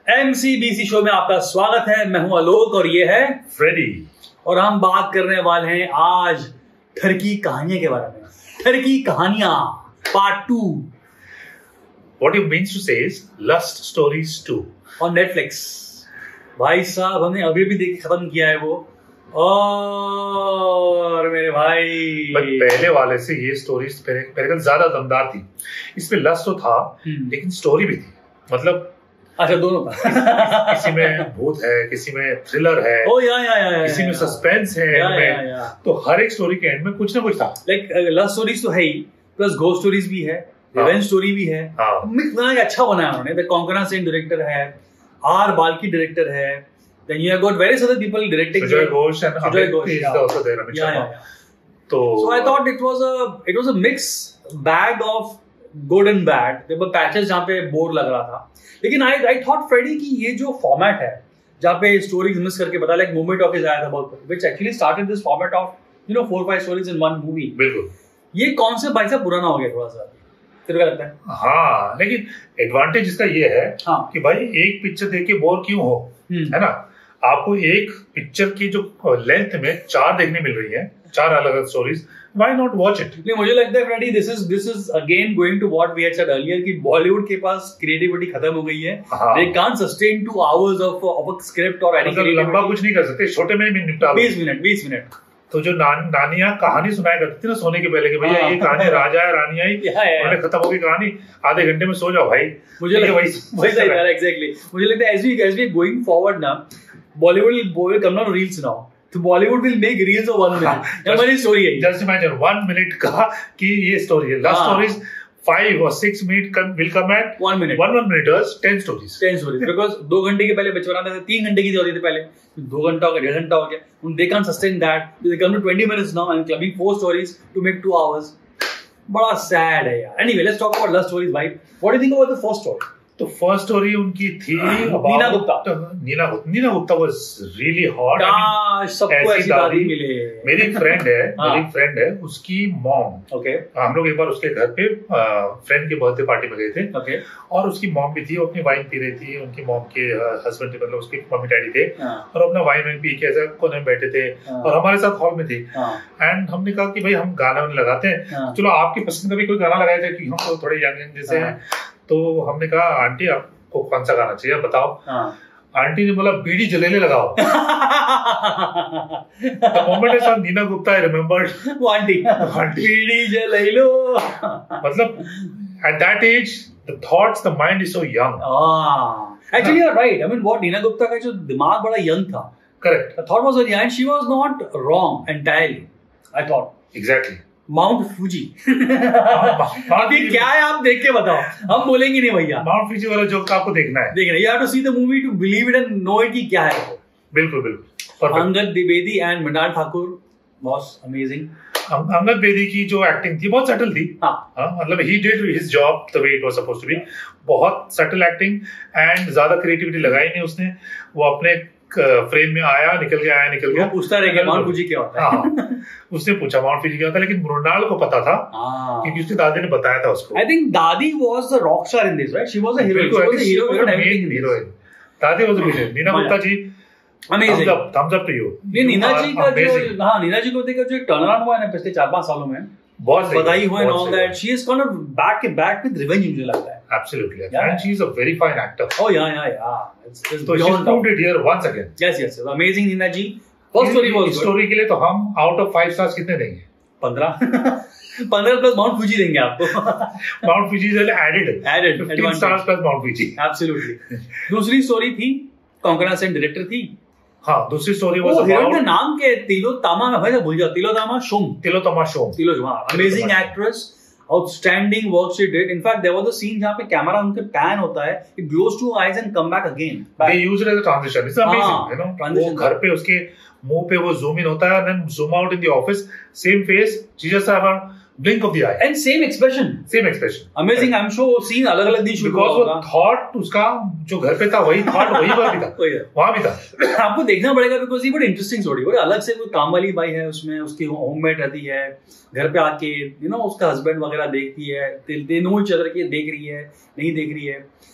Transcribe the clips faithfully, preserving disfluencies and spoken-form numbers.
MCBC show में आपका स्वागत है। मैं हूं आलोक और ये है फ्रेडी और हम बात करने वाले हैं आज ठरकी कहानियां के बारे में। ठरकी कहानियां part two. What you means to say is Lust Stories two और नेटफ्लिक्स। भाई साहब हमने अभी भी देख खत्म किया है वो। और मेरे भाई बट पहले वाले से ये स्टोरीज पहले का ज्यादा दमदार थी। इसमें लस्ट तो था लेकिन स्टोरी भी थी, मतलब अच्छा दोनों का किसी में भूत है, किसी में थ्रिलर है, ओ या या या किसी में सस्पेंस है, या, या, या, या। तो हर एक स्टोरी के एंड में कुछ ना कुछ था। लाइक लव स्टोरीज तो है ही, प्लस घोस्ट स्टोरीज भी है, रिवेंज स्टोरी भी है। मिक्स बना के अच्छा बनाया उन्होंने। द कॉन्करर सेन डायरेक्टर है, आर बाल्की डायरेक्टर है, then you have got various other people directing. Sujoy Ghosh and Amit is also there, Amit Sharma. तो so I thought it was a it was a mix bag of good and bad. There were patches जहां पे bore लग रहा था, लेकिन आई I thought Freddy की ये जो फॉर्मेट है जहाँ पे स्टोरीज मिस करके बता, लाइक मूवी टॉकीज आया था बहुत, which actually started this format of you know four five stories in one movie. बिल्कुल ये कॉन्सेप्ट भाई साहब पुराना हो गया थोड़ा सा, तेरे को लगता है? हाँ, लेकिन एडवांटेज इसका ये है हाँ। कि भाई एक पिक्चर देख के बोर क्यों हो, है ना। आपको एक पिक्चर की जो लेंथ में चार देखने मिल रही है, चार अलग अलग stories, why not watch it. नहीं, मुझे लगता है Freddy this is this is again going to what we had said earlier कि बॉलीवुड के पास क्रिएटिविटी खत्म हो गई है। They can't sustain two hours of of a script और एनी क्रिएटिविटी। लंबा कुछ नहीं कर सकते, छोटे में भी निपटा लो। बीस मिनट बीस मिनट। तो जो नान, नानियां कहानी सुनाया करती थी ना सोने के पहले कि भैया ये कहानी राजा है रानी आई, उन्होंने खत्म होगी कहानी, आधे घंटे में सो जाओ भाई। मुझे लगता है वही सही है, एग्जैक्टली। मुझे लगता है as we as we going forward ना, Bollywood will come on reels now. तो Bollywood will make reels of one minute. हमारी स्टोरी है, जस्ट इमेजिन वन मिनट का कि ये स्टोरी है। लास्ट स्टोरीज फाइव और six minute will come at one minute one one minute ten stories ten stories because दो घंटे के पहले बचपन आते थे, तीन घंटे की होती थी पहले, दो घंटा हो गया, डेढ़ घंटा हो गया। They can sustain that, they come to twenty minutes now and clubbing four stories to make two hours. बड़ा सैड है यार। Anyway let's talk about love stories भाई। What do you think about the first story? तो first story उनकी थी Neena Gupta. Neena Neena Gupta was really hot. सबको ऐसी दादी मिले। मेरी फ्रेंड है मेरी फ्रेंड है उसकी मॉम, ओके, हम लोग एक बार उसके घर पे फ्रेंड के बर्थडे पार्टी में गए थे, ओके, और उसकी मॉम भी थी, वो अपनी वाइन पी रही थी। उनकी मॉम के हस्बैंड थे, मतलब उसके मम्मी डैडी थे, और अपना वाइन वाइन पी के ऐसा कोने में बैठे थे और हमारे साथ हॉल में थी। एंड हमने कहा कि भाई हम गाना वाने लगाते हैं, चलो आपकी पसंद का भी कोई गाना लगाया जाए क्योंकि हम तो थोड़े यंग यंग जैसे हैं। तो हमने कहा आंटी आपको कौन सा गाना चाहिए बताओ। हाँ। आंटी ने बोला बीड़ी जलेले लगाओ। The moment I saw Neena Gupta I remembered वो आंटी बीड़ी जले लो। मतलब at that age the thoughts, the mind is so young. Actually you're right. I mean what Neena Gupta का जो दिमाग बड़ा young था। Correct. The thought was very young and she was not wrong entirely. I thought. Exactly. Mount Fuji अभी क्या है आप देख के बताओ, हम बोलेंगे नहीं भैया। माउंट फूजी वाला जोक आपको देखना है, देखना। You have to see the movie to believe it and know it कि क्या है वो। बिल्कुल बिल्कुल। Angad Dwivedi and Mrunal Thakur was amazing. Angad Dwivedi की जो एक्टिंग थी बहुत सटल थी। हाँ, मतलब he did his job the way it was supposed to be. बहुत सटल एक्टिंग एंड ज्यादा क्रिएटिविटी लगाई नहीं उसने। वो अपने फ्रेम में आया, निकल गया, आया निकल गया, पूछता रह गया माउंट फूजी क्या होता है। हाँ, उसने पूछा माउंट फूजी क्या होता है, लेकिन मृणाल को पता था क्योंकि उसकी दादी ने बताया था उसको। आई थिंक दादी was the rock star in this, right? She was a heroine, she was a heroine, heroine. दादी was a heroine. Neena Gupta ji amazing, thumbs up to you. ये नीना जी का जो हां नीना जी को देखकर जो टर्न अराउंड हुआ है ना पिछले चार पांच सालों में, बहुत बधाई हो and all that. She is kind of back to back with revenge, मुझे लगता है। Absolutely, yeah. And she is a very fine actor. Oh yeah, yeah, yeah. It's, it's so she's proved it here once again. Yes, yes, yes. Amazing, Neena ji. First story was good. Story के लिए तो हम out of five stars कितने देंगे? पंद्रह पंद्रह plus mount Fuji देंगे आपको। Mount Fuji is added. Added. fifteen stars plus Mount Fuji. Absolutely. दूसरी स्टोरी थी, कॉन्करर सेन डायरेक्टर थी। हाँ, दूसरी स्टोरी वाज about हीरोइन का नाम क्या है? तिलोत्तमा, मैं भाई भूल गया। Tillotama Shome. Tillotama Shome. Tillotama, amazing actress, outstanding work she did. In fact, there was a scene जहाँ पे कैमरा उनके पैन होता है, it goes to eyes and come back again. They use it as a transition. It's amazing, you know. वो घर पे उसके मुंह पे वो zoom in होता है and then zoom out in the office, same face, she just have a blink of the eye and same expression, same expression. Amazing. I'm sure वो scene अलग अलग दिन शुरू because वो thought उसका जो घर पे था वही thought वही पर भी था, वहाँ भी था। आपको देखना पड़ेगा because ये बड़ी interesting story। बड़ी अलग से कोई काम वाली बाई है, उसमें उसकी होममेड रहती है, घर पे आके यू नो उसका हस्बैंड वगैरह देखती है, they know each other कि देख रही है नहीं देख रही है।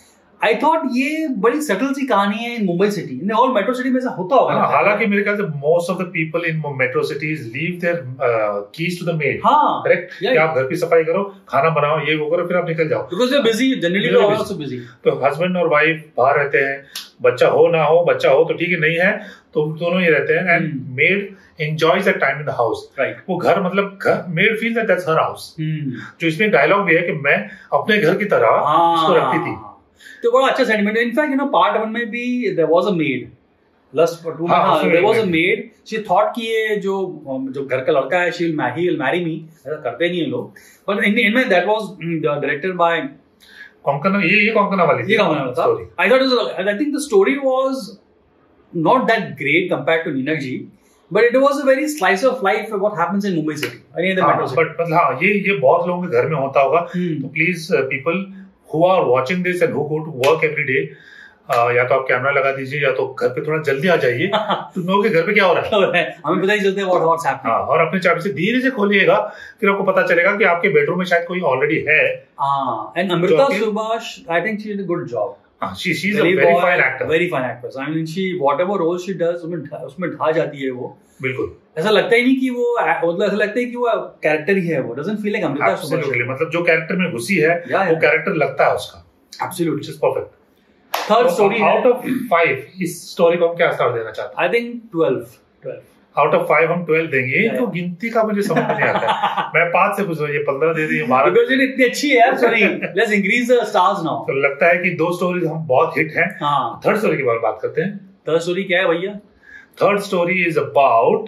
आई थॉट ये बड़ी सटल सी कहानी है in Mumbai city, in all metro city में ऐसा होता होगा। हाँ, हालांकि मेरे ख्याल से most of the people in metro cities leave their keys to the maid. हाँ, करेक्ट, कि आप घर की सफाई करो, खाना बनाओ, ये वो करो, फिर आप निकल जाओ, because they are busy, generally they are also busy. तो हस्बैंड और वाइफ बाहर रहते हैं, बच्चा हो ना हो, बच्चा हो तो ठीक है, नहीं है तो दोनों ही रहते हैं, and maid enjoys that time in the house. Right. वो घर मतलब घर maid feel that that's her house. जो इसमें डायलॉग भी है कि मैं अपने घर की तरह इसको रखती थी, तो बड़ा अच्छा sentiment. In fact you know part one में भी there was a maid, lust for two, हां there was a maid, she thought कि ये जो जो घर का लड़का है she will he will marry me, ऐसा करते नहीं है लोग, बट इन इन में that was directed by Konkona, ये ये कोंकणा वाली ये कोंकणा था। I thought I think the story was not that great compared to Neena ji, but it was a very slice of life of what happens in Mumbai city, any other metro city. But मतलब हाँ, ये ये बहुत लोगों के घर में होता होगा। तो please people who are watching this and who go to work every day, या तो आप कैमरा लगा दीजिए या तो घर पे थोड़ा जल्दी आ जाइए, तो लोगों के घर पे क्या हो रहा है हमें पता ही चलता है व्हाट व्हाट्स हैपनिंग। हाँ, और अपने चाबी से धीरे से खोलिएगा, फिर आपको पता चलेगा कि आपके बेडरूम में शायद कोई ऑलरेडी है। हाँ, and Amruta Subhash, I think she did a good job. She she's a very fine actor, very fine actress. I mean, she whatever role she does, उसमें उसमें ढा जाती है वो। बिल्कुल, ऐसा लगता ही नहीं कि वो, मतलब ऐसा लगता है कि वो कैरेक्टर ही है, वो doesn't feel like Amruta Subhash. मतलब जो कैरेक्टर में घुसी है वो कैरेक्टर लगता है उसका। Absolutely, which is perfect. Third story out of five, इस स्टोरी को हम क्या स्टार देना चाहते हैं? I think twelve. twelve. Out of five हम ट्वेल्व देंगे। yeah, तो गिनती का मुझे समझ नहीं आता है। मैं पांच से पूछ रहा हूँ, ये पंद्रह दे दी, बारह, बिकॉज़ ये इतनी अच्छी है यार। Sorry, let's increase the stars now. तो लगता है कि दो स्टोरीज हम बहुत हिट हैं। हाँ, थर्ड स्टोरी के बारे में बात करते हैं। थर्ड स्टोरी क्या है भैया? Third story is about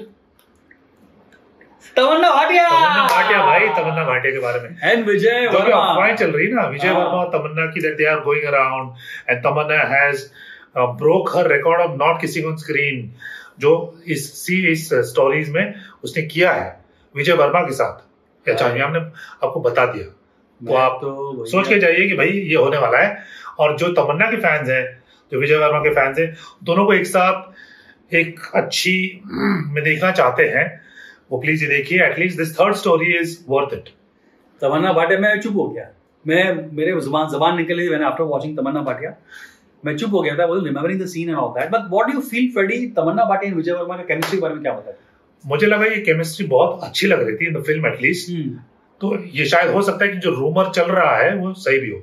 Tamannaah Bhatia. Tamannaah Bhatia भाई, तमन्ना भाटिया के बारे में एंड विजय जो भी अफवाहें चल रही ना, विजय वर्मा और तमन्ना की, that they are going around and Tamannaah has broke her record of not kissing on screen, जो इस सी इस स्टोरीज में उसने किया है विजय वर्मा के साथ। अच्छा, ये हमने आपको बता दिया, तो आप तो सोच के जाइए कि भाई ये होने वाला है। और जो तमन्ना के फैंस हैं, जो विजय वर्मा के फैंस हैं, दोनों को एक साथ एक अच्छी में देखना चाहते हैं, वो प्लीज ये देखिए। At least this third story is worth it. Tamannaah Bhatia, मैं चुप हो गया, मैं मेरे जुबान जबान निकल गई मैंने आफ्टर वाचिंग तमन्ना भाटिया, मैं चुप हो गया था, वो remembering the scene and all that. But what do you feel Freddy, Tamannaah Bhatia and Vijay Varma का केमिस्ट्री बारे में क्या बताते? मुझे लगा ये केमिस्ट्री बहुत अच्छी लग रही थी इन द फिल्म एटलीस्ट। तो ये शायद हो सकता है कि जो रूमर चल रहा है वो सही भी हो।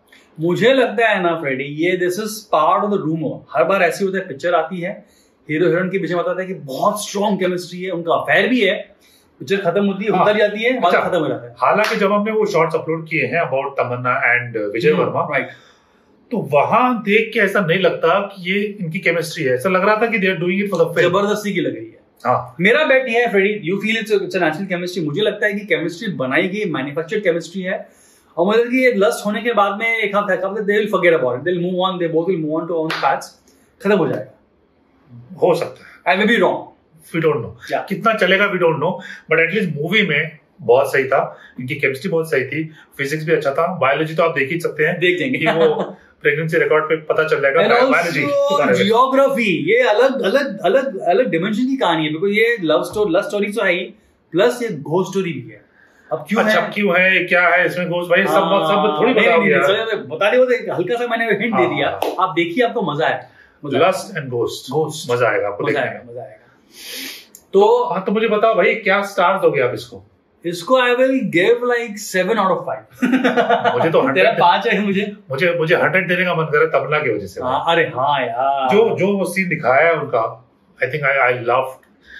मुझे लगता है ना फ्रेडी, ये this is part of the rumour. हर बार ऐसी होता है, पिक्चर आती है, हीरो हीरोइन के पीछे बताता है कि बहुत स्ट्रॉन्ग केमिस्ट्री है, उनका अफेयर भी है, पिक्चर खत्म होती है, उतर जाती है, बात खत्म हो जाता है। हालांकि जब हमने वो शॉर्ट्स अपलोड किए हैं about Tamannaah and Vijay Varma, right, तो वहां देख के ऐसा नहीं लगता कि ये इनकी केमिस्ट्री है। ऐसा लग रहा था कि they are doing it for the film, जबरदस्ती की लग रही है। हाँ, मेरा बेट ये है Freddy, you feel it's it's a natural chemistry. मुझे लगता है कि केमिस्ट्री बनाई गई मैन्युफैक्चर्ड केमिस्ट्री है, और मतलब कि ये लस्ट होने के बाद में एक हफ्ते एक हफ्ते they will forget about it, they will move on, they both will move on to own paths, खत्म हो जाएगा। हो सकता है, I may be wrong, we don't know कितना चलेगा, we don't know, but at least movie में बहुत सही था, इनकी केमिस्ट्री बहुत सही थी, फिजिक्स भी अच्छा था, बायोलॉजी तो आप देख ही सकते हैं, देख देंगे कि वो प्रेगनेंसी रिकॉर्ड पे पता चल जाएगा। बायोलॉजी, जियोग्राफी, ये अलग अलग अलग अलग डिमेंशन की कहानी है, बिकॉज़ ये लव स्टोरी लव स्टोरी तो है ही, प्लस ये घोस्ट स्टोरी भी है। अब क्यों अच्छा, है, क्यों है, क्या है इसमें घोस्ट, भाई सब सब थोड़ी बता दिया, बता दिया, वो हल्का सा मैंने हिंट दे दिया, आप देखिए, आपको मजा है। लस्ट एंड घोस्ट, घोस्ट मजा आएगा आपको देखने में, मजा आएगा। तो हाँ, तो मुझे बताओ भाई, क्या स्टार्स दोगे आप इसको? इसको I will give like seven out of five. मुझे तो तेरा पांच है, मुझे मुझे मुझे हंड्रेड देने का मन कर रहा है तमन्ना की वजह से। हाँ, अरे हाँ यार, जो जो वो सीन दिखाया है उनका, I think I I loved.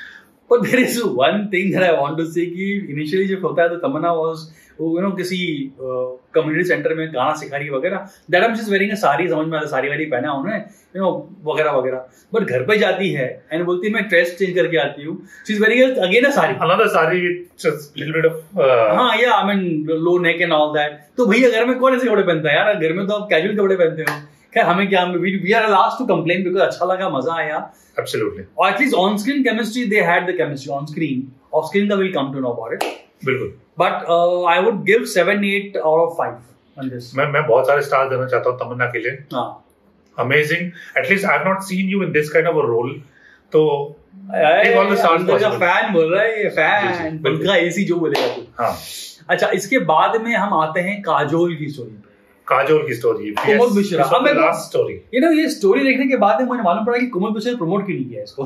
But there is one thing that I want to say कि initially जब होता है तो तमन्ना was you know किसी कम्युनिटी सेंटर में गाना सिखा रही है वगैरह, that time she's wearing a sari, समझ में आता है, साड़ी वाड़ी पहना उन्होंने, you know वगैरह वगैरह, बट घर पे जाती है एंड बोलती है मैं ड्रेस चेंज करके आती हूँ, she's wearing again a sari, another sari with just little bit of हाँ yeah I mean low neck and all that। तो भैया घर में कौन ऐसे कपड़े पहनता है यार, घर में तो आप कैजुअल कपड़े पहनते हो। खैर हमें क्या, we are allowed to complain because अच्छा लगा, मजा आया। Absolutely. Or at least on screen chemistry, they had the chemistry on screen. Off screen का we'll come to know about it. बिल्कुल। But uh, I would give seven eight out of five on this. मैं मैं बहुत सारे star देना चाहता हूँ तमन्ना के लिए। हाँ। Amazing. At least I have not seen you in this kind of a role. तो give all the stars possible. fan बोल रहा है, fan. पंखा एसी जो बोलेगा तू। हाँ। अच्छा, इसके बाद में हम आते हैं काजोल की स्टोरी पे। काजोल की स्टोरी, कुमुद मिश्रा। अब मैं लास्ट स्टोरी, यू नो ये स्टोरी देखने के बाद मुझे मालूम पड़ा कि कुमुद मिश्रा ने प्रमोट क्यों नहीं किया इसको।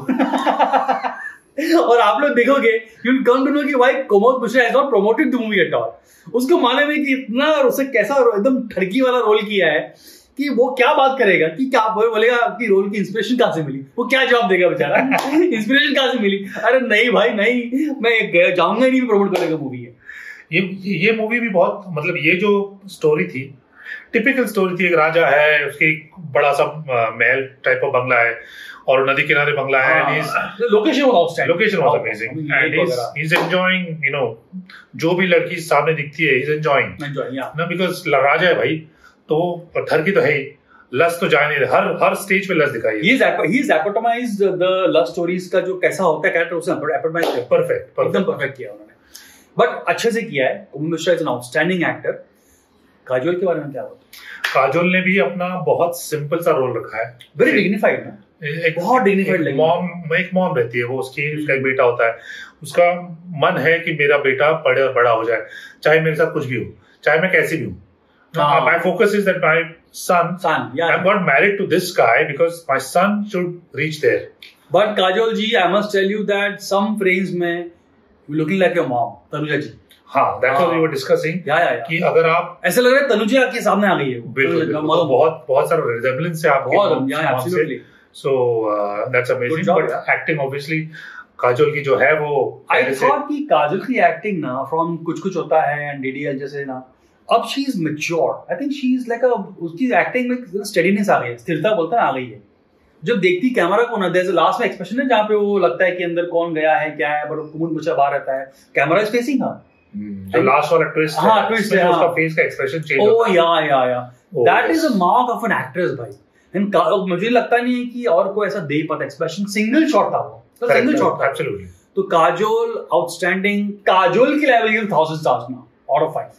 और आप लोग देखोगे you will come to know कि why Kumud Mishra has not promoted the movie at all. उसको मालूम है कि इतना उसे कैसा एकदम ठड़की वाला रोल किया है कि वो क्या बात करेगा, कि क्या बोलेगा कि रोल की इंस्पिरेशन कहाँ से मिली, वो क्या जवाब देगा बेचारा। इंस्पिरेशन कहाँ से मिली, अरे नहीं भाई नहीं, मैं जाऊंगा ही नहीं, प्रमोट करेगा मूवी है। ये ये मूवी भी बहुत, मतलब ये जो स्टोरी थी टिपिकल स्टोरी थी। एक राजा है, उसके बड़ा सा महल टाइप का बंगला है और नदी किनारे बंगला है। Location was outstanding, location was amazing and he is enjoying, you know, जो भी लड़की सामने दिखती है ही इज एंजॉयिंग ना, बिकॉज़ राजा है भाई, तो पत्थर की तो है ही, लस्ट तो जाने नहीं, हर हर स्टेज पे लस्ट दिखाई है। He is he is epitomized the love stories का जो कैसा होता है कैरेक्टर, उसने एपिटोमाइज किया, परफेक्ट एकदम परफेक्ट किया उन्होंने, बट अच्छे से किया है। Kumud Mishra is an outstanding actor. Kajol के बारे में क्या होता है? काजोल ने भी अपना बहुत सिंपल सा रोल रखा है, वेरी डिग्निफाइड ना, एक बहुत डिग्निफाइड। मॉम, एक मॉम रहती है, वो उसकी उसका एक बेटा होता है, उसका मन है कि मेरा बेटा बड़ा बड़ा हो जाए, चाहे मेरे साथ कुछ भी हो, चाहे मैं कैसी भी हूँ। My focus is that my son, son yeah, I got married to this guy because my son should reach there. But Kajol ji, I must tell you that some frames में you looking like your mom, Tanuja जी। हाँ, that's what we were discussing. Yeah, yeah, yeah. कि अगर आप ऐसा लग रहा है तनुजा आपके सामने आ गई है, बिल्कुल, बहुत बहुत सारा resemblance है आपके बहुत, yeah, absolutely. So uh, that's amazing. But acting obviously Kajol की जो है वो, I thought कि काजोल की acting ना from कुछ कुछ होता है and D D L जैसे ना, अब she is mature. I think she is like a, उसकी एक्टिंग में स्टेडीनेस आ गई है, स्थिरता बोलता है आ गई है। जब देखती कैमरा को ना, देयर इज अ लास्ट में एक्सप्रेशन है जहां पे वो लगता है कि अंदर कौन गया है क्या है, पर कुमुद मिश्रा बाहर रहता है, कैमरा इज फेसिंग हर। जो लास्ट वाला ट्विस्ट है, हां ट्विस्ट है, उसका फेस का एक्सप्रेशन चेंज होता है। ओ yeah yeah yeah that is a mark of an actress भाई। एंड मुझे लगता नहीं है कि और कोई ऐसा दे पाता एक्सप्रेशन। सिंगल शॉट था वो, तो सिंगल शॉट था एब्सोल्युटली। तो काजोल आउटस्टैंडिंग, काजोल की लेवल गिव थाउज़ेंड स्टार्स ना out of five.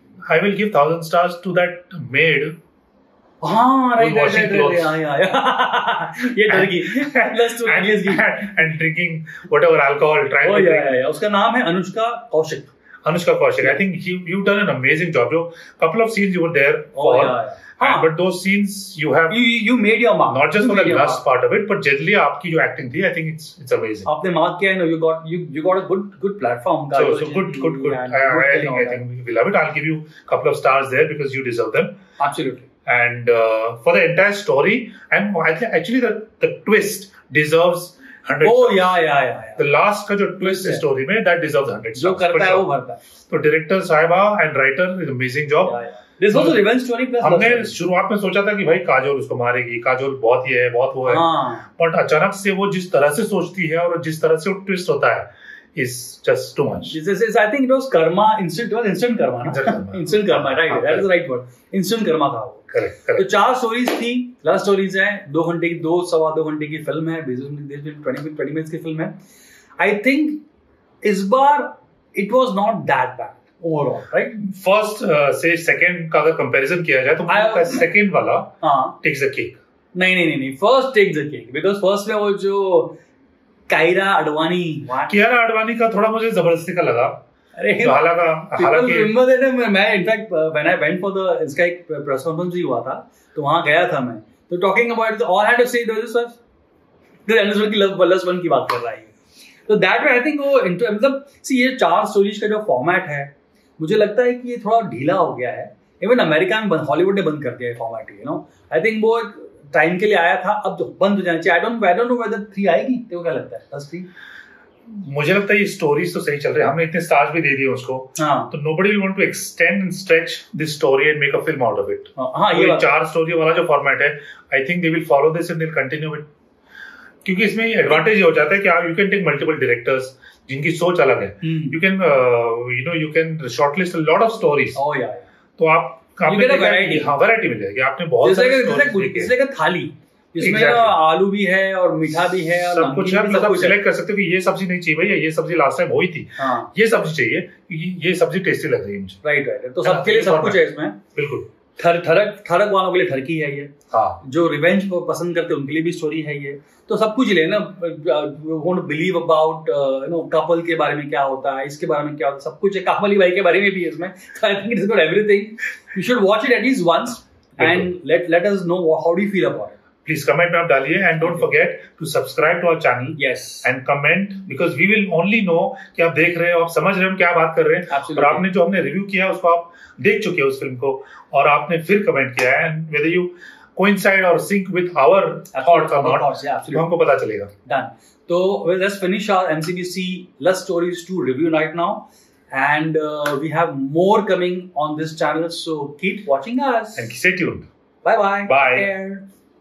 I will give thousand stars to that maid. हाँ राइट राइट राइट हाँ हाँ ये डर गई plus two and drinking whatever alcohol, trying oh, to yeah, yeah. उसका नाम है Anushka Kaushik. Anushka Kaushik. I think you you've done an amazing job. जो couple of scenes you were there for, oh, yeah, yeah. and, but those scenes you have you you made your mark. Not just you for the lust part of it, but generally आपकी जो acting थी, I think it's it's amazing. आपने mark किया है ना, you got you you got a good good platform. So so good good good. I, I, I think I think we love it. I'll give you a couple of stars there because you deserve them. Absolutely. And uh, for the entire story, and I think actually the the twist deserves hundred. Oh yeah yeah yeah. The last का जो twist है story में, that deserves hundred. जो करता है वो भरता है. तो director साहिबा and writer is amazing job. Yeah, yeah. This was a revenge story plus. हमने शुरुआत में सोचा था कि भाई काजोल उसको मारेगी, काजोल बहुत ये है बहुत वो है, बट अचानक से वो जिस तरह से सोचती है और जिस तरह से वो ट्विस्ट होता है is just too much. This is, I think it was karma, instant, it was instant karma, ना? Instant karma, right? That is the right word. Instant karma था वो. Correct, correct. तो चार स्टोरीज थी, लव स्टोरीज है, दो घंटे की, दो सवा दो घंटे की फिल्म है, ट्वेंटी मिनट्स की फिल्म है. आई थिंक इस बार it was not that bad overall, right? First uh, से second का अगर comparison किया जाए तो I, second वाला takes the cake. नहीं नहीं नहीं नहीं, first takes the cake because first में वो जो कायरा अडवाणी कियारा अडवाणी का थोड़ा मुझे जबरदस्ती का लगा। अरे हालांकि हालांकि मैं in fact when I went for the इसका एक प्रेस कॉन्फ्रेंस भी हुआ था तो वहां गया था मैं, तो talking about all had to say this was the Anderson की लव प्लस वन की बात कर रहा है। तो दैट वे आई थिंक वो मतलब सी ये चार स्टोरीज का जो फॉर्मेट है मुझे लगता है कि ये थोड़ा ढीला हो गया है। इवन अमेरिका में हॉलीवुड ने बंद कर दिया है format, you know. I think वो टाइम के लिए आया था, अब बंद हो जाना चाहिए। I don't I don't know whether three आएगी, तो क्या लगता है दस थ्री? मुझे लगता है ये स्टोरीज तो सही चल रही है, हमने इतने स्टार्स भी दे दिए उसको, हाँ. तो nobody will want to extend and stretch this story and make a film out of it. हाँ, ये तो चार स्टोरी वाला जो फॉर्मेट है, I think they will follow this and they'll continue it. क्योंकि इसमें एडवांटेज हो जाता है कि आप you can take multiple directors जिनकी सोच अलग है, you can you know you can shortlist a lot of stories, तो आप वैरायटी हाँ वैरायटी मिल जाएगी। आपने बहुत सारे थाली इसमें आलू भी है और मीठा भी है और सब कुछ है, मतलब सिलेक्ट कर सकते हो कि ये सब्जी नहीं चाहिए भैया, ये सब्जी लास्ट टाइम वही थी, ये सब्जी चाहिए, ये सब्जी टेस्टी लग रही है मुझे। राइट राइट, तो सबके लिए सब कुछ है इसमें, बिल्कुल। ठर ठरक ठरक वालों के लिए ठरकी है ये, हाँ, जो रिवेंज को पसंद करते हैं उनके लिए भी स्टोरी है ये। तो सब कुछ ले ना, won't believe about you know couple के बारे में क्या होता है, इसके बारे में क्या होता है, सब कुछ है। काबली भाई के बारे में भी है इसमें। I think it is got everything. You should watch it at least once and let let us know how do you feel about it. Please comment में आप डालिए and don't forget to subscribe to our channel. Yes, and comment, because we will only know कि आप देख रहे हो, आप समझ रहे हो हम क्या बात कर रहे हैं। Absolutely. और आपने जो हमने रिव्यू किया उसको आप देख चुके हो उस फिल्म को, और आपने फिर कमेंट किया है, and whether you coincide or sync with our thoughts or not, thoughts, yeah, absolutely. हमको पता चलेगा। Done. So well, let's finish our M C B C Lust Stories to review right now, and uh, we have more coming on this channel. So keep watching us And stay tuned. Bye bye. Bye. Take care.